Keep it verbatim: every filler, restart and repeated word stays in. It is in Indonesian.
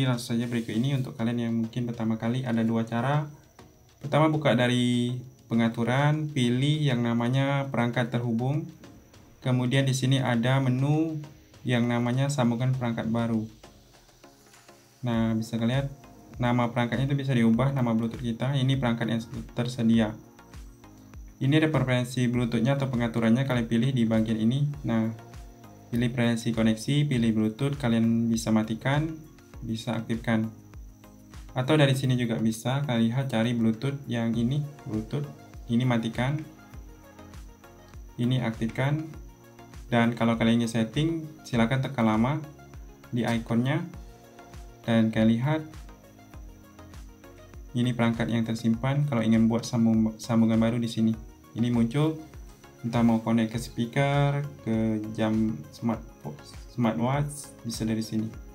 Jadi langsung saja berikut ini untuk kalian yang mungkin pertama kali, ada dua cara. Pertama, buka dari pengaturan, pilih yang namanya perangkat terhubung. Kemudian di sini ada menu yang namanya sambungan perangkat baru. Nah, bisa kalian lihat nama perangkatnya itu bisa diubah, nama Bluetooth kita. Ini perangkat yang tersedia. Ini ada preferensi Bluetooth-nya atau pengaturannya, kalian pilih di bagian ini. Nah, pilih preferensi koneksi, pilih Bluetooth, kalian bisa matikan, bisa aktifkan. Atau dari sini juga bisa, kalian lihat cari Bluetooth yang ini, Bluetooth, ini matikan, ini aktifkan. Dan kalau kalian ingin setting, silakan tekan lama di ikonnya. Dan kalian lihat, ini perangkat yang tersimpan. Kalau ingin buat sambung, sambungan baru di sini, ini muncul. Entah mau connect ke speaker, ke jam smart smartwatch, bisa dari sini.